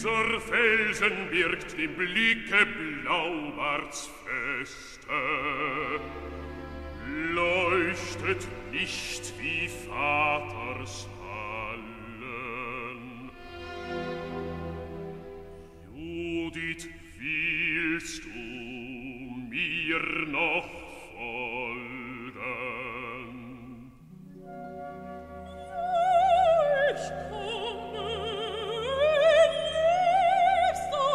Dieser Felsen birgt dem Blicke Blaubarts Feste, leuchtet nicht wie Vaters Hallen. Judith, willst du mir noch folgen? Ich komme, liebster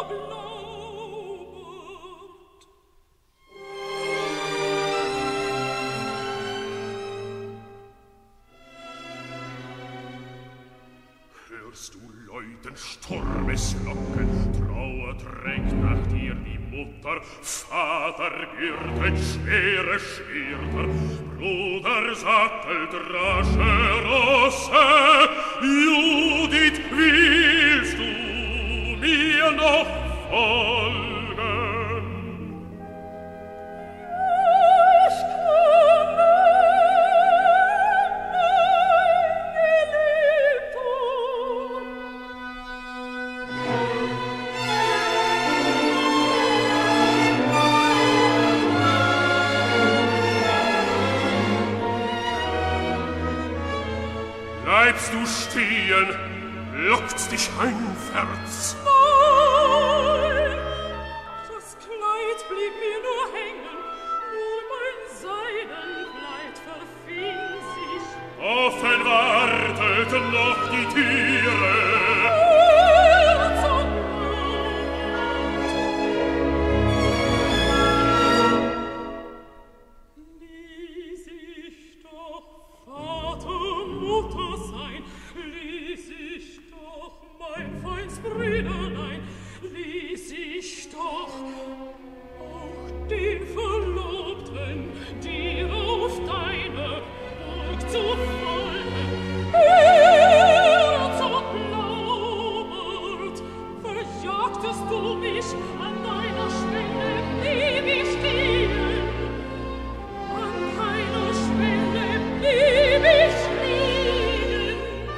Blaubart. Hörst du läuten Sturmeslocken, Trauer trägt nach dir die Mutter, Vater gürtet schwere Schwerter, Bruder sattelt rasche Rosse. Judith, willst du mir noch folgen? Ich komme, mein Geliebter. Bleibst du stehen, lockt's dich heimwärts. Nein, das Kleid blieb mir nur hängen, nur mein Seidenkleid verfing sich. Offen wartet noch die Türe. Ließ ich doch Vater, Mutter sein, ließ ich doch mein feins Brüderlein, ließ ich doch auch den Verlobten dir auf deine Burg zu folgen. Herzog Blaubart, verjagtest du mich an deiner Schwelle, blieb ich stehen. An deiner Schwelle blieb ich liegen.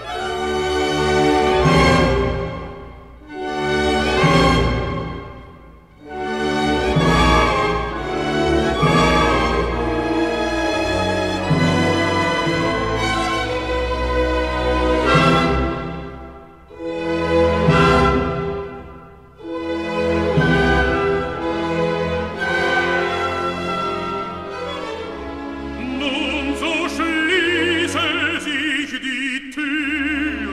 Nun so schließe sich die Türe.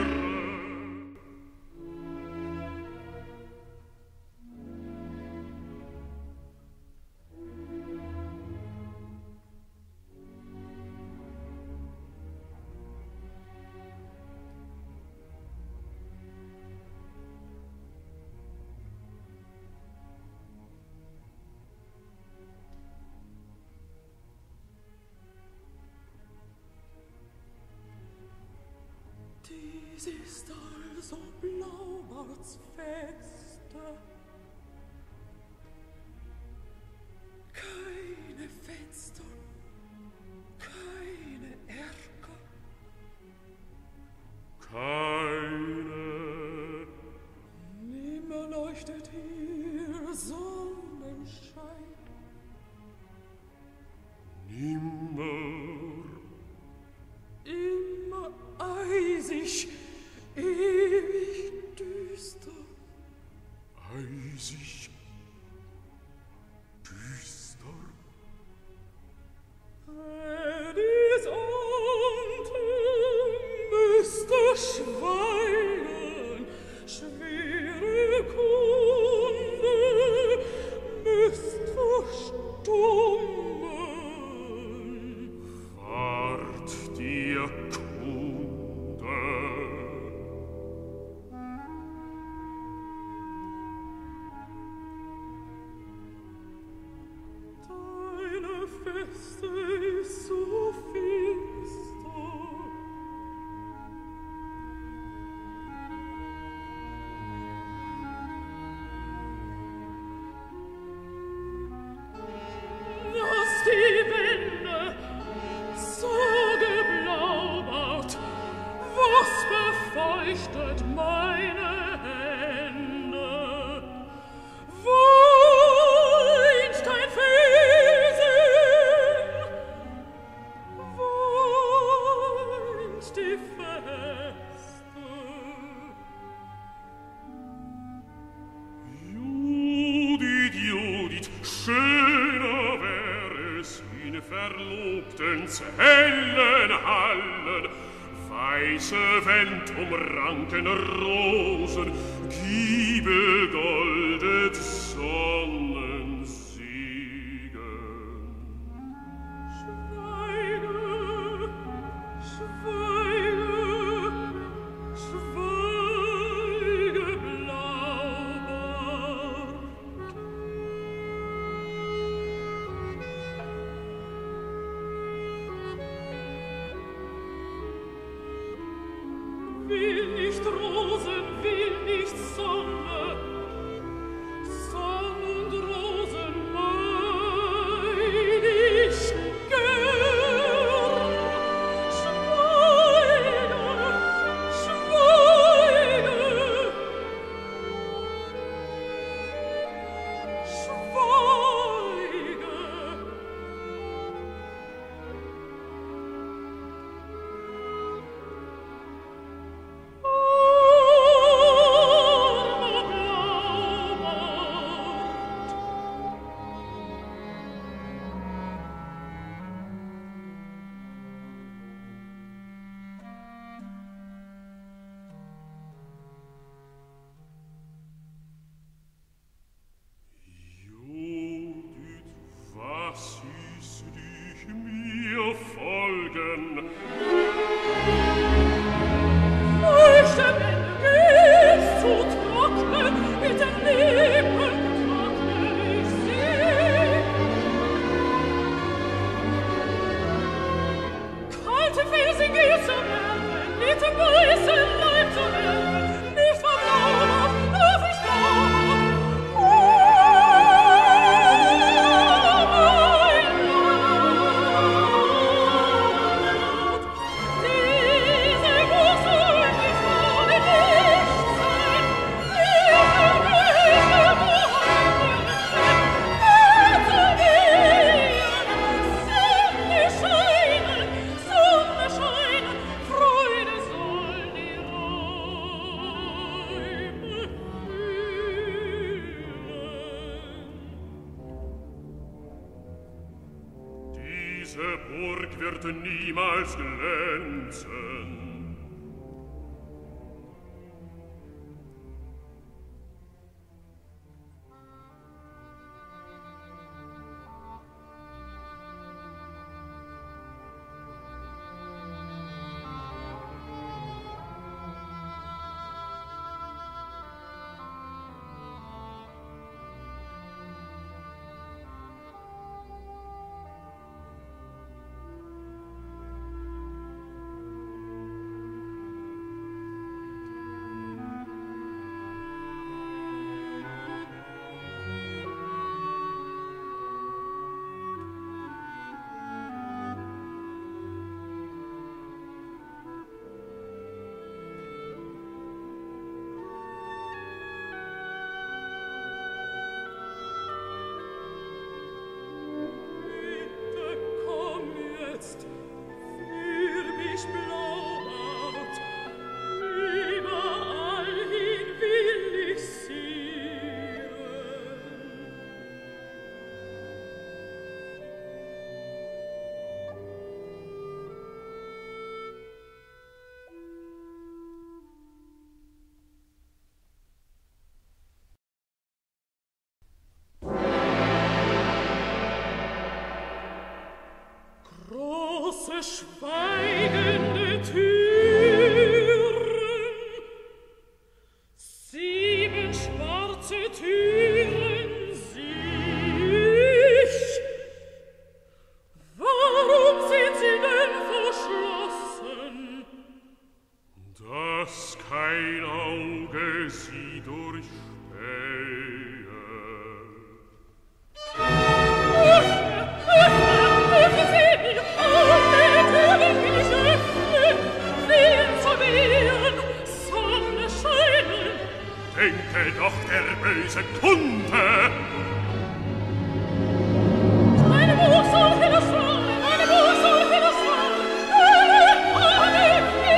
Dies ist also Blaubarts Feste. Keine Fenster, keine Erker, Keine, nimmer leuchtet hier Sonnenschein. nimmer, Immer eisig, ewig düster. eisig, düster. Dies Atem müsste schweigen, schwere Kunde müsst verstummen. Ward dir Kunde. Deine Feste ist so finster. Dass die Wände so geblaubert, was befeuchtet meine Hände? die Feste. Judith, schöner wär es in Verlobtens hellen Hallen, weiße Wend ranken Rosen, Giebel goldet Sonnensiegen. Schweige, schweige, schweige, Blaubart. Will nicht Rosen, will nicht Sonne, Sonn und Rosen meid ich gern. Schweige, schweige, schweige. Judith, was hieß dich mir folgen? Feuchte Wände geht's zu trocknen, mit den Lippen trockne ich sie. Kalte Felsen geht zu Werben, mit dem weißen Leib zu werben, nicht vom Lauer, darf ich glauben. Diese Burg wird niemals glänzen. Schweigende Türen, 7 schwarze Türen sieh ich. Warum sind sie denn verschlossen? Dass kein Auge sie durchspähe. Denke doch der böse Kunde! Meine Burg soll widerfahren, meine Burg soll widerfahren, alle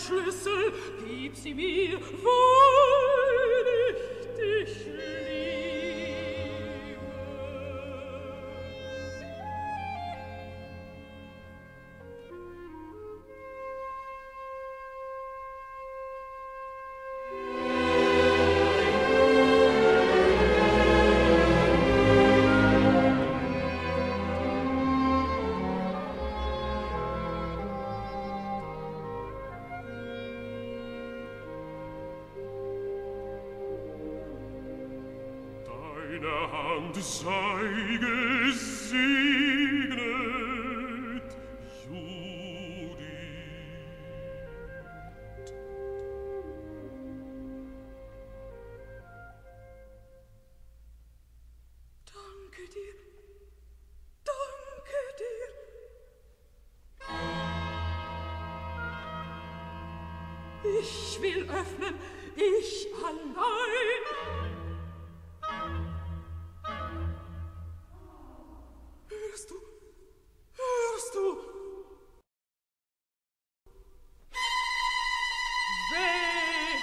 Schlüssel, gib sie mir, weil ich dich liebe. Deine Hand sei gesegnet, Judith. Danke dir, danke dir. Ich will öffnen, ich allein. Hörst du? Hörst du? Weh!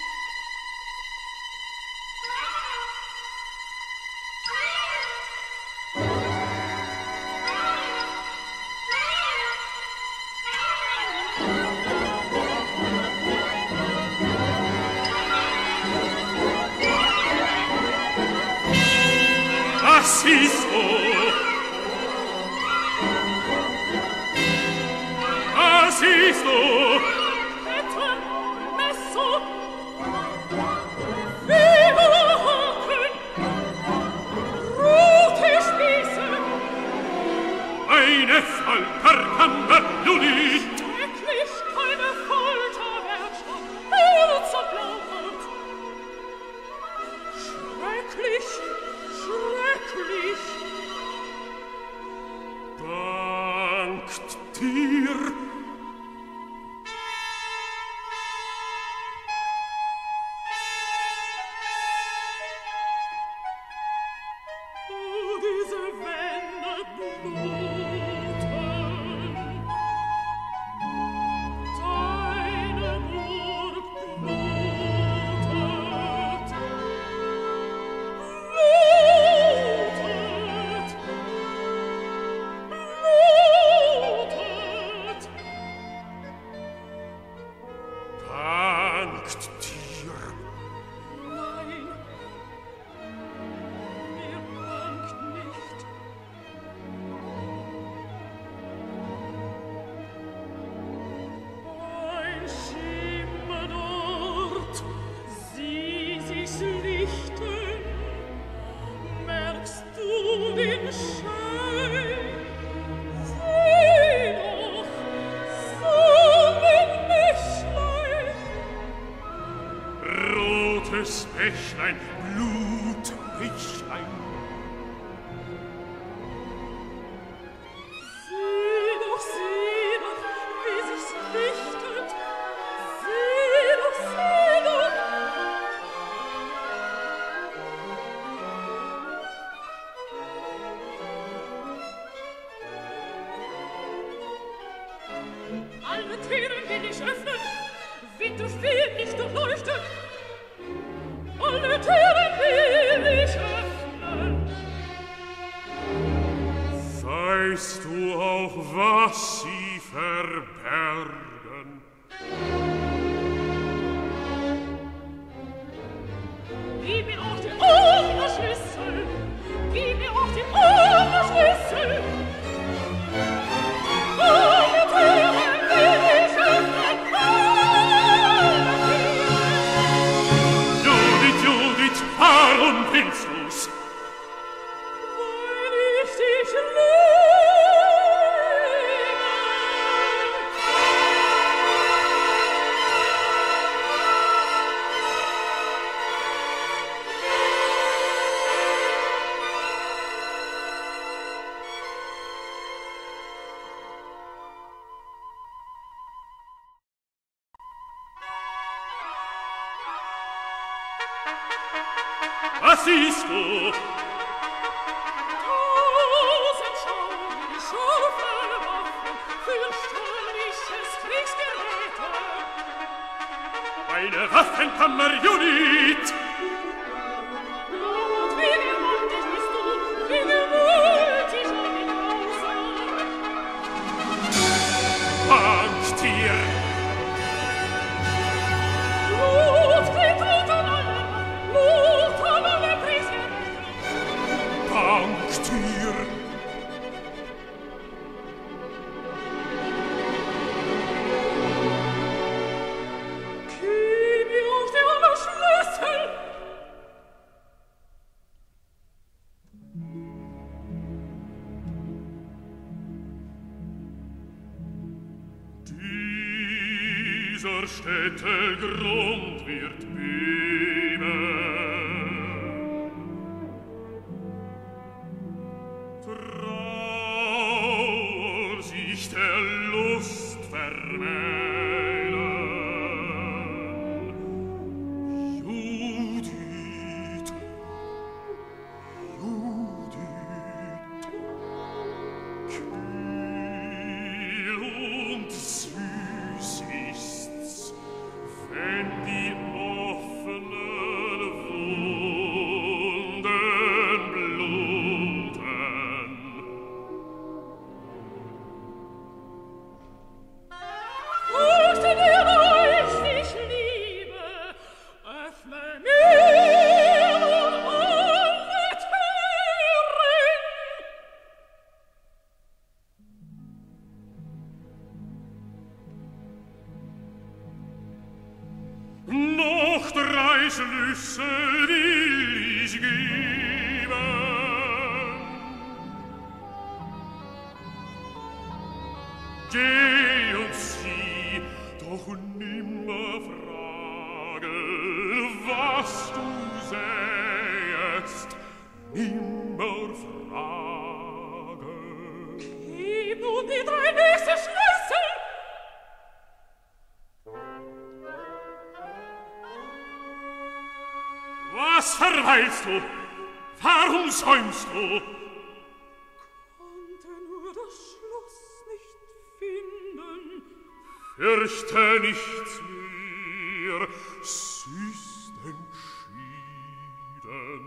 Was ist so? Siehsto! Etten, Messo! Federhaken! Rote Spieße! Eine Folterkammer, Judith! Schrecklich, keine Folter wird schon Herzerblauert! Schrecklich, schrecklich! Dankt dir! Bächlein, Blutbächlein. Sieh doch, wie sich's lichtet. Sieh doch. Alle Türen will ich öffnen, Wind und Wind nicht durchleuchten. Alle Türen will ich öffnen. Weißt du auch, was sie verbergen? Gib mir auch die Ohrenschlüssel. Gib mir auch die Ohrenschlüssel. Alle Türen will ich öffnen. Judith, warum willst du's? Weil ich dich liebe. Was siehst du? Tausend schauliche Waffen, fürchterliches Kriegsgeräte. Waffenkammerjunit! Und wie gewaltig bist du, wie gewaltig ein Hause! Banktier! Blut klebt rot an alle Prisien! Banktier! Dieser Städte Grund wird beben. Trauer sich der Lust vermählen. Judith, Judith, kühl und süß ist's, wenn die offenen Wunden bluten. Furchte dir euch, ich liebe, öffne mir nun alle Türen. Noch 3 Schlüsse will ich geben. Geh und sieh, doch nimmer fragen, was du sähest, nimmer fragen. Gib nun die 3 nächste Schlüssel! Was verweilst du? Warum säumst du? Konnte nur das Schloss nicht finden. Fürchte nichts mehr, süß entschieden.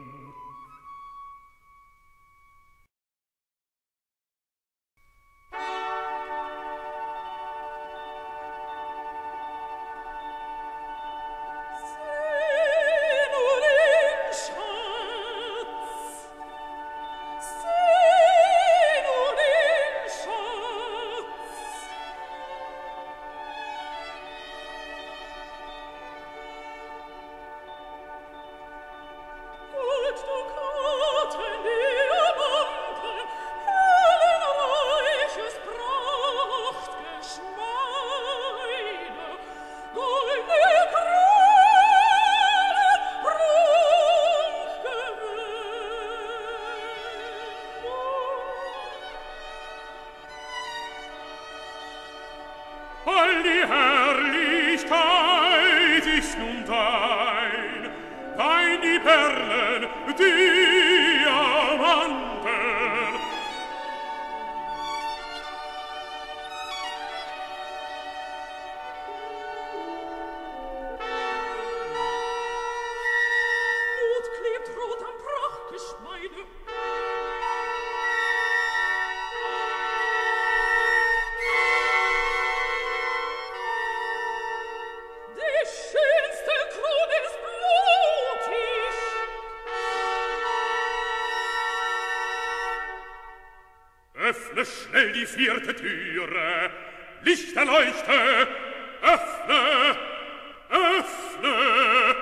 All die Herrlichkeit ist nun dein, dein die Perlen, Diamanten. Blut klebt rot am Prachtgeschmeide. Öffne schnell die 4. Türe, Licht erleuchte, öffne, öffne!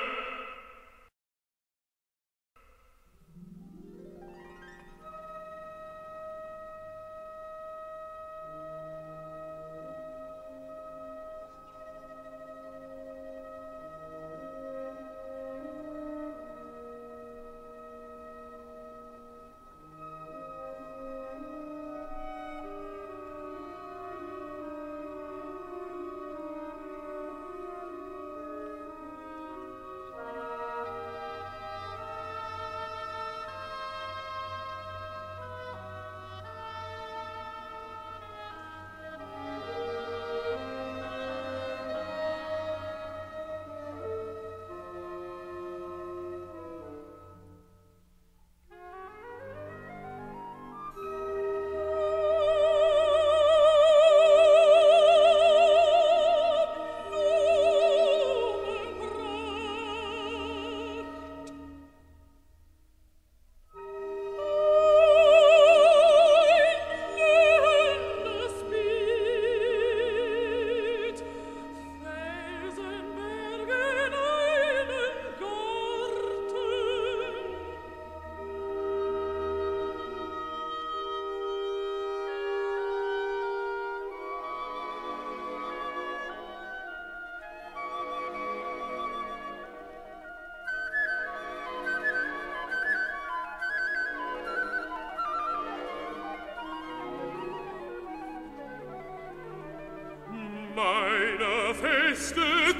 beste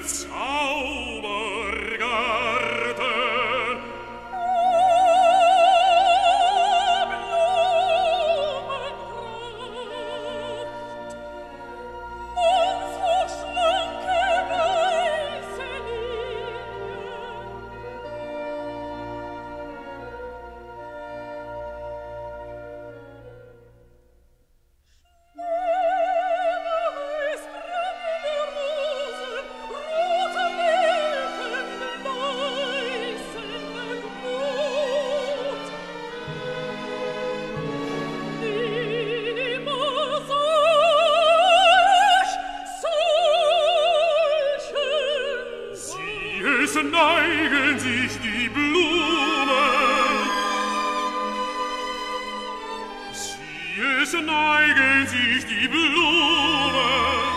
Zaubergarten. Neigen sich die Blumen, es neigen sich die Blumen.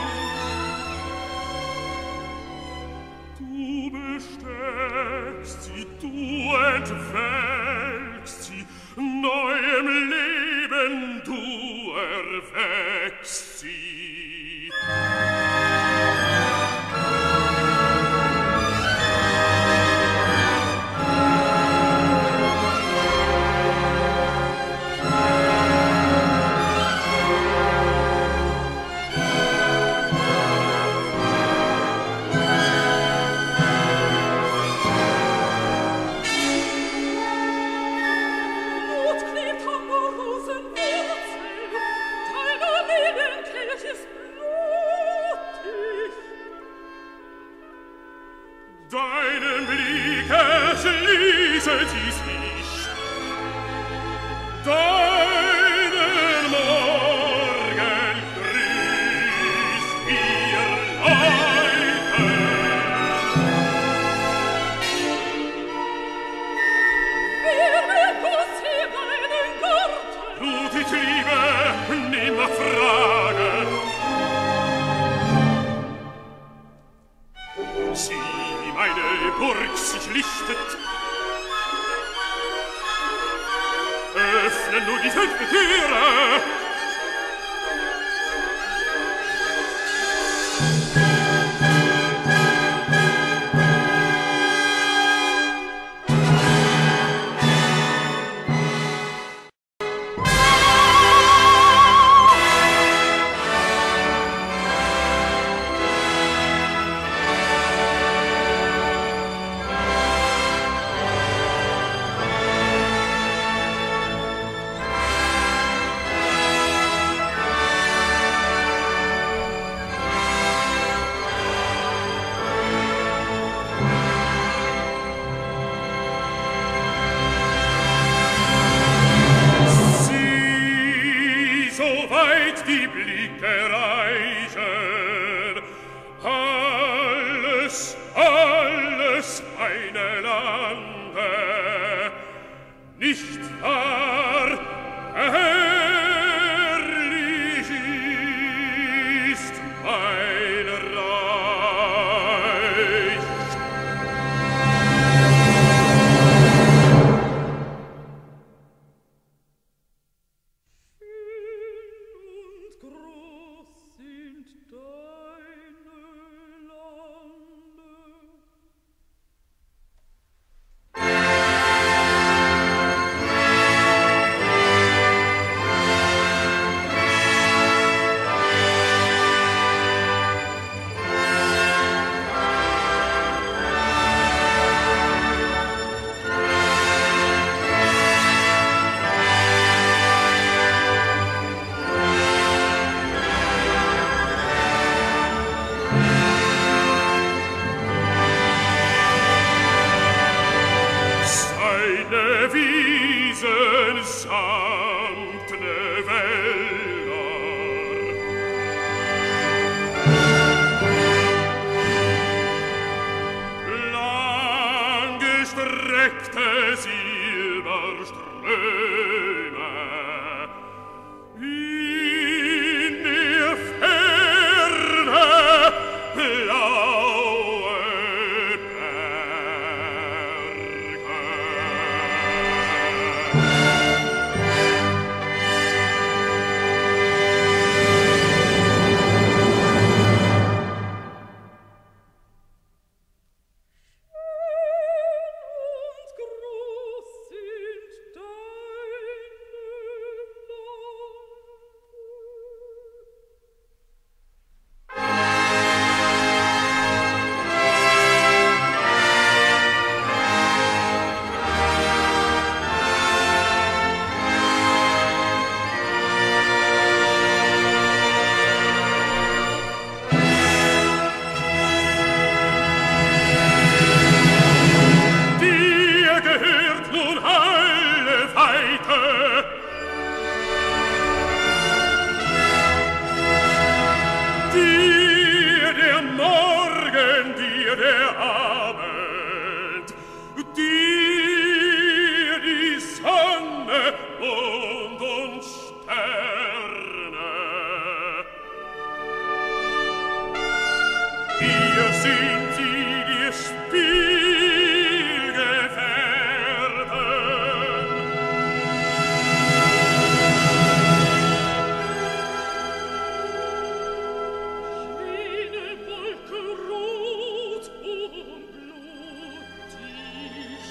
Du besteckst sie, du entwelkst sie, neuem Leben du erweckst sie. Deinem Blick erschließet sie sich, deinen Morgen grüßt ihr Leute. Wer will sie meinen Garten? Ruth, ich liebe, nimmer Frage. Sieh, wie meine Burg sich lichtet. Öffne nur die 5. Türe. Die Blicke reichen, alles, alles eine Lande, nicht wahr, herrlich ist mein Reich. Wiesen samtne Wälder, langgestreckte Silberströme, in der Ferne blaue Berge. Seite. Dir der Morgen, dir der Abend, dir die Sonne, Mond und Sterne. Hier sind sie, dir Spielgefährten. Jene Wolke rot und blutig.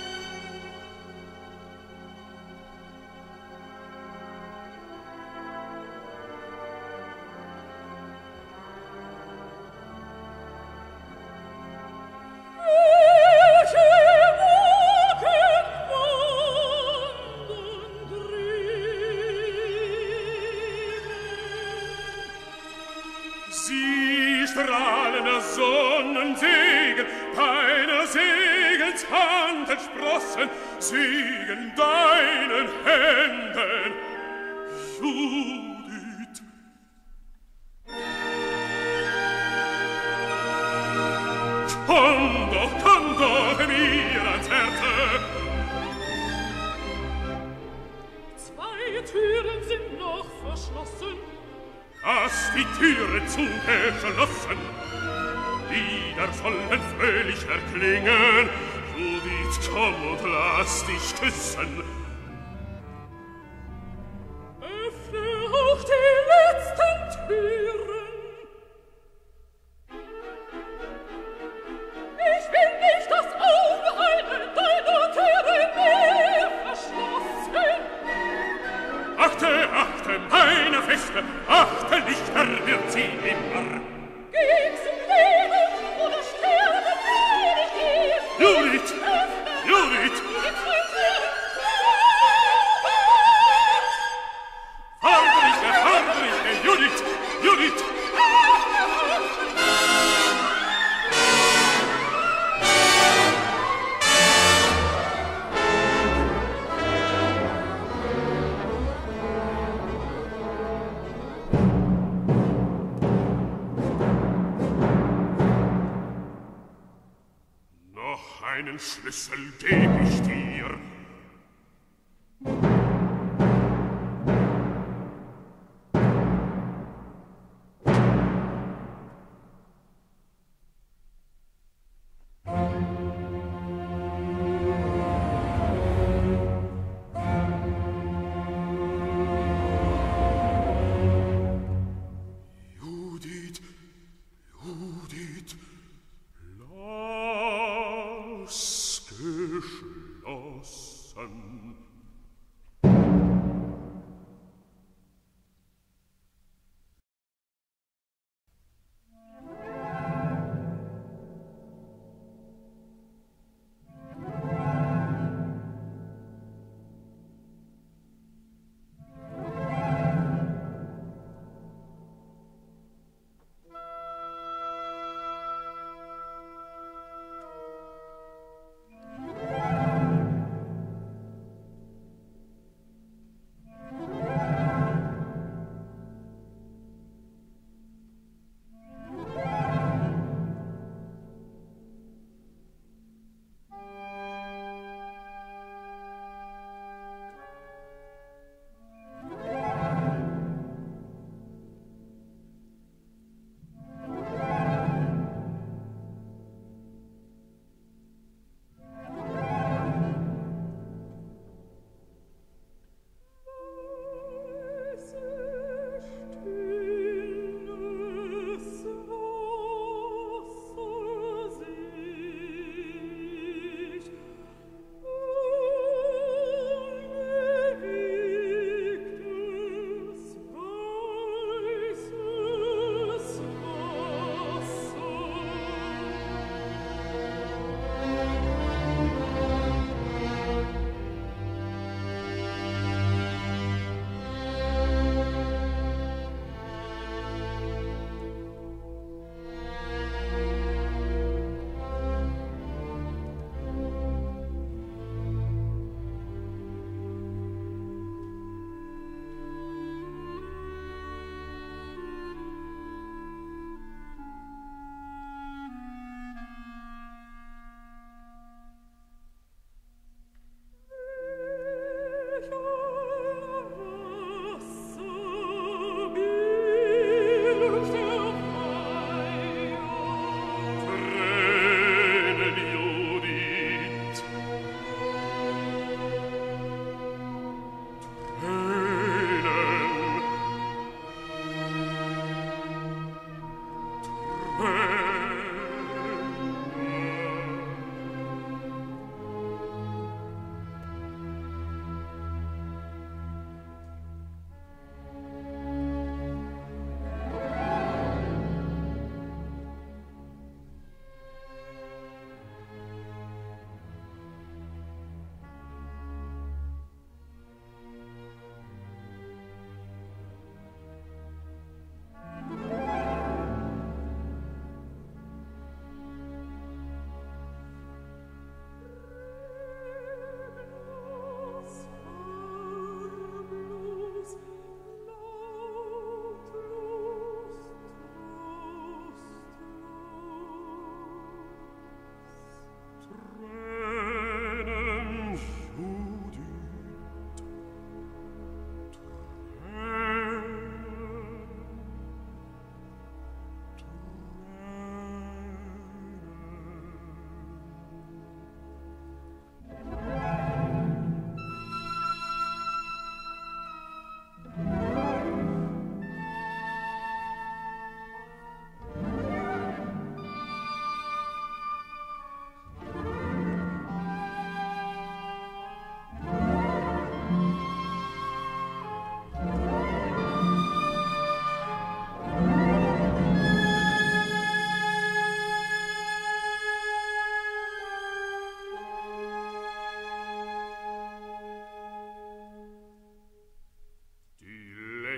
Sie strahlender Sonnensegen, deiner Segenshand entsprossen, Segen deinen Händen, Judith. Komm doch mir ans Herze. Zwei Türen sind noch verschlossen. Hast die Türe zugeschlossen, Lieder sollen fröhlich erklingen. Judith, komm und lass dich küssen. Öffne auch die letzten Türen. Ich will nicht, dass auch eine deiner Türen mehr verschlossen. Achte, achte, meine Feste, achte, Lichter wird sie immer. Geh zum Leben oder sterbe, will ich dir. Judith, Judith, Die zwei Türen. Fahrdrige, Judith, Judith. Noch einen Schlüssel geb ich dir. Judith, Judith, lass geschlossen.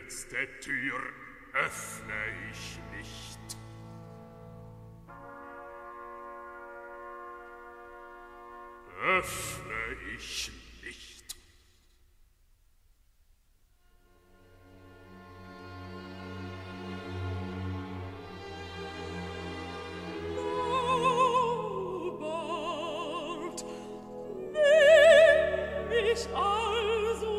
letzte Tür öffne ich nicht. Öffne ich nicht. Laubart, nimm mich also.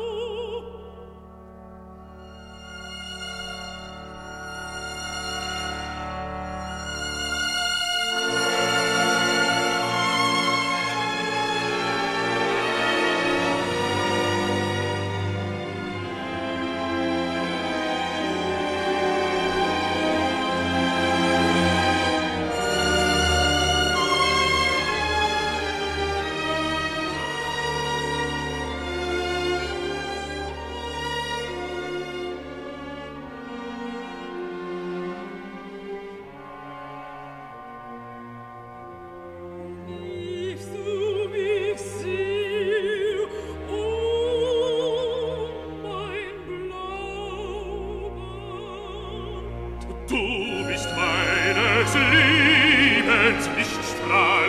Du bist meines Lebens Lichtstrahl.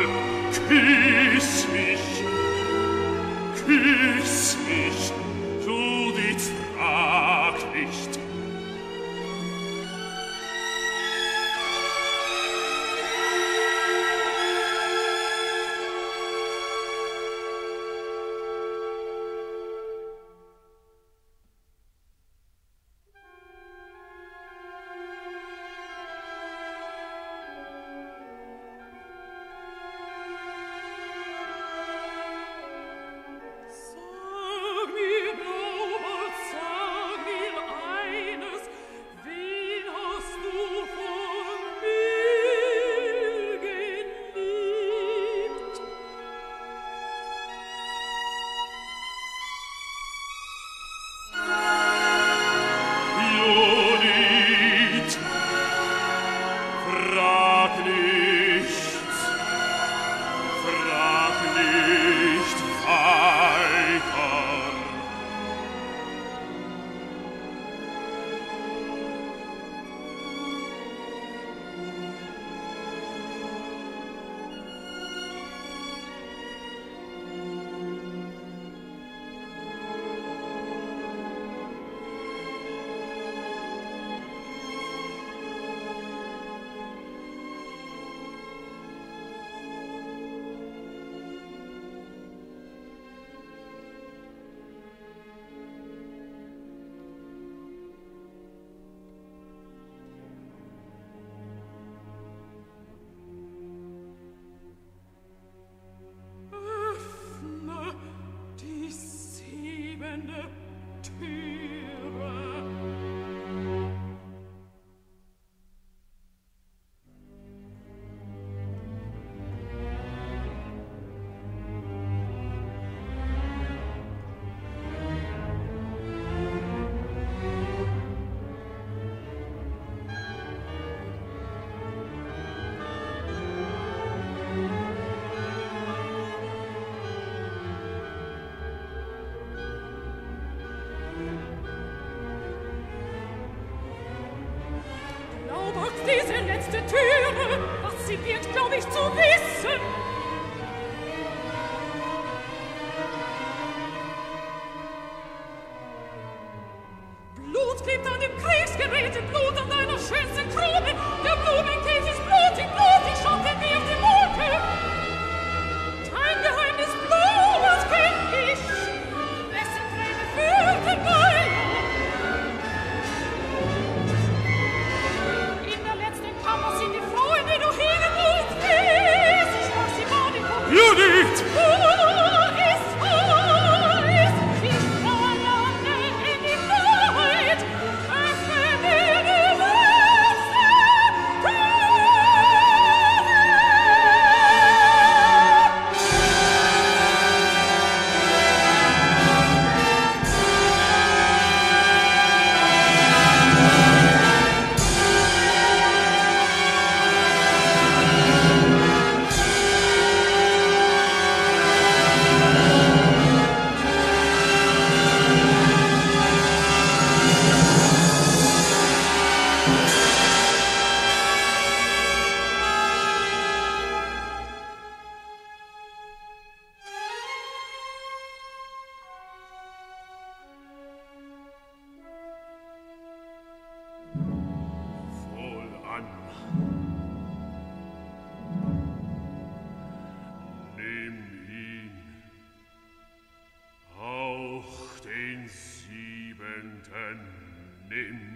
Küss mich, Judith, frag nicht. Diese letzte Türe, was sie wird, glaub ich zu wissen. Blut klebt an dem Kriegsgerät, Blut an deiner schönsten Krone. Der Blumenkäse ist blutig, blutig, schaut der Meer die Wolke. Dein Geheimnis Blumes kenn ich, wessen Träne führten Weihe. Judith! Öffne mir die Welt! nimm.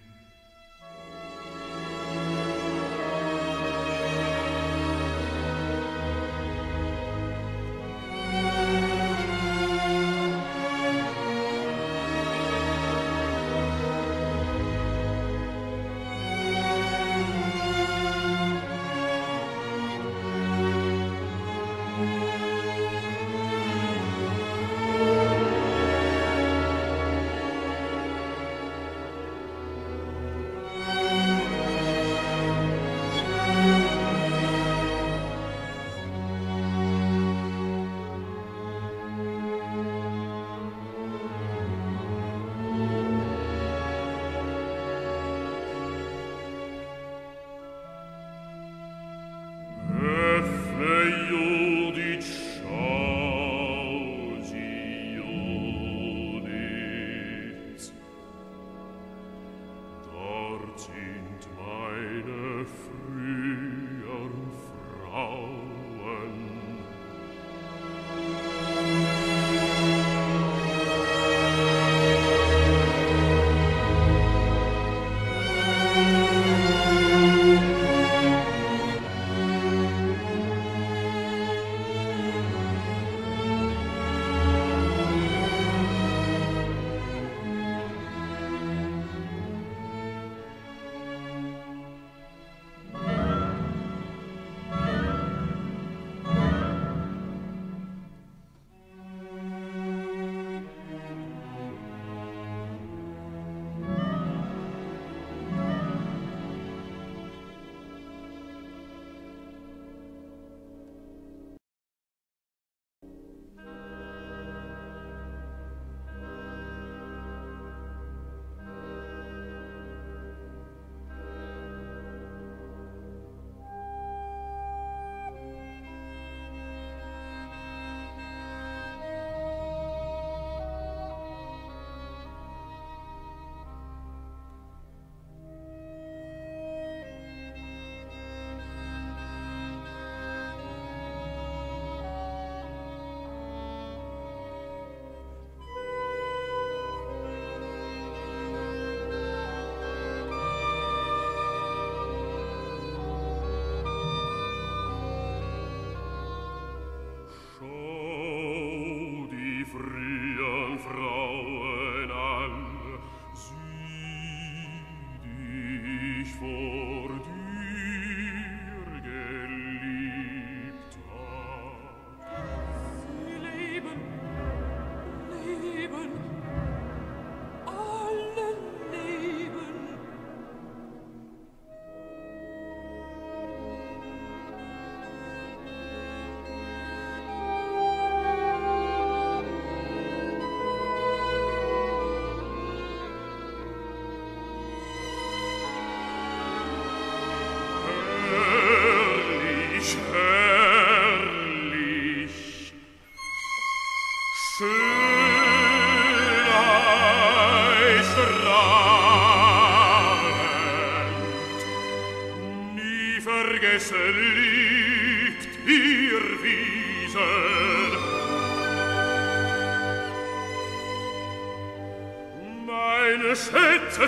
Schätze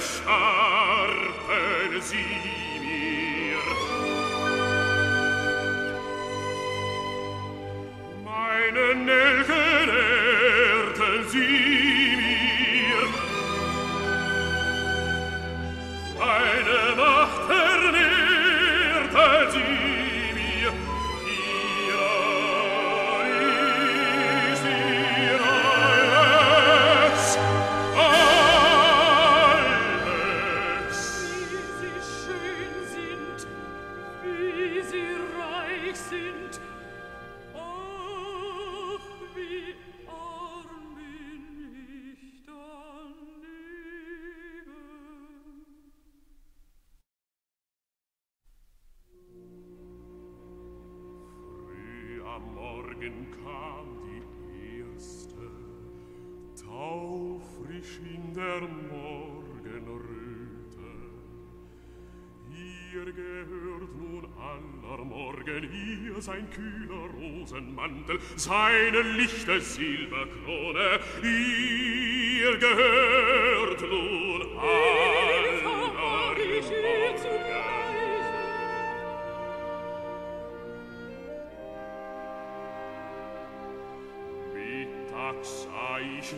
scharfen sie mir, meine Nelken ehrten sie mir, meine Macht vermehrten sie mir, ist ihr alles. Am Morgen kam die erste, taufrisch in der Morgenröte. Ihr gehört nun aller Morgen, ihr sein kühler Rosenmantel, seine lichte Silberkrone, ihr gehört nun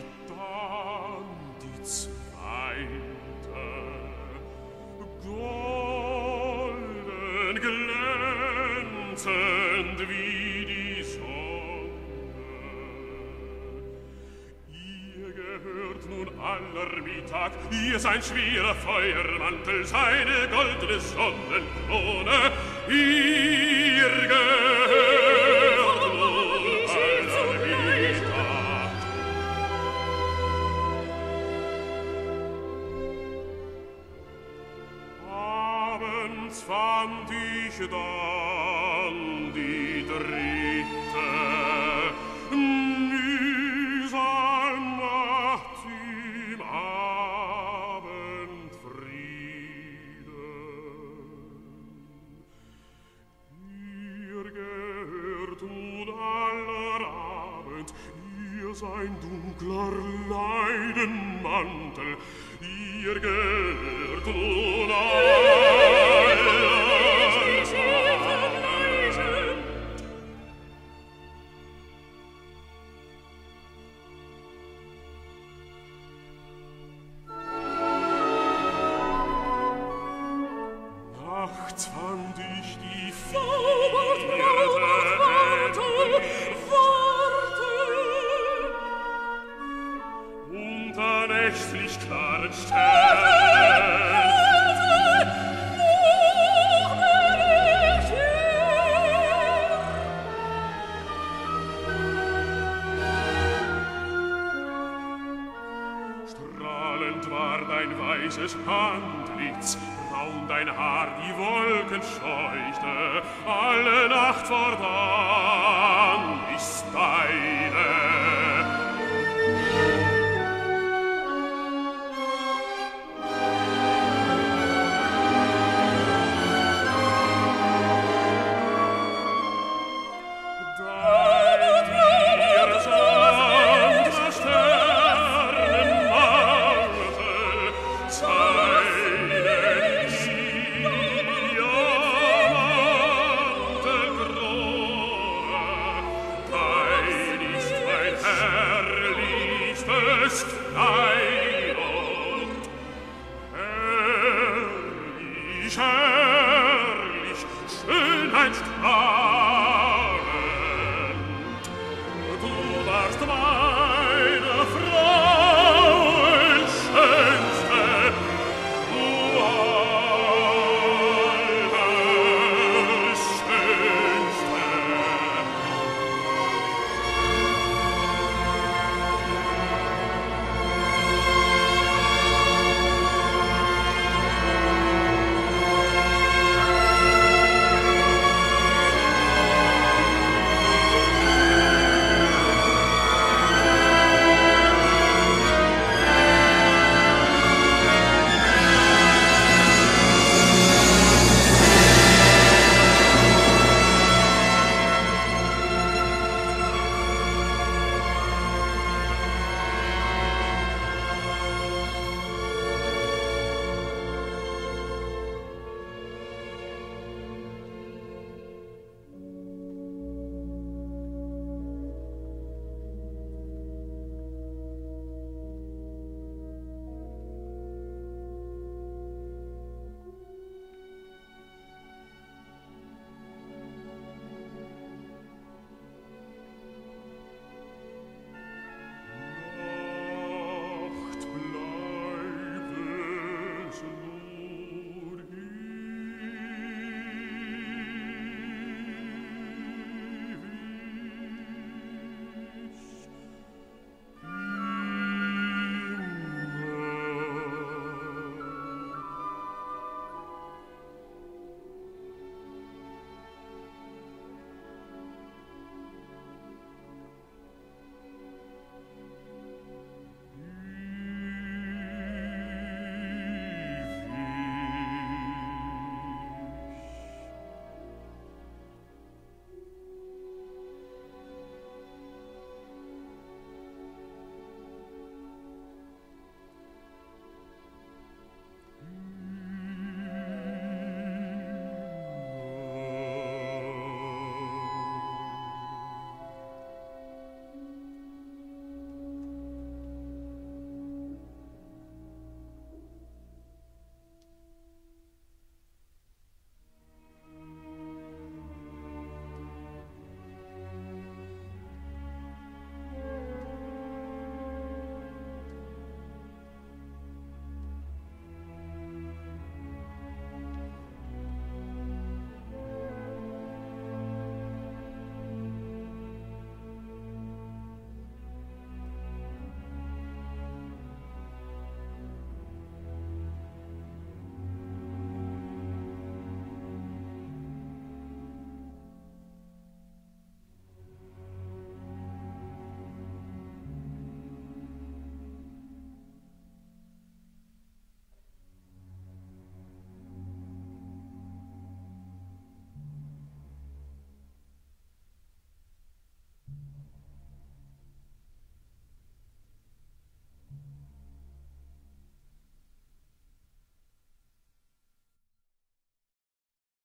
dann die zweite, golden glänzend wie die Sonne. Ihr gehört nun aller Mittag, ihr sein schwerer Feuermantel, seine goldene Sonnenkrone, ihr gehört nun aller Mittag. Abends fand ich dann die dritte, mühsam nachts im Abendfrieden. Ihr gehört nun aller Abend, ihr sein dunkler Leidenmantel, ihr gehört nun nachts fand ich die unter nächtlich klaren Sternen. Strahlend war dein weißes Antlitz, braun dein Haar die Wolken scheuchte, alle Nacht fortan ist deine. Herrlicher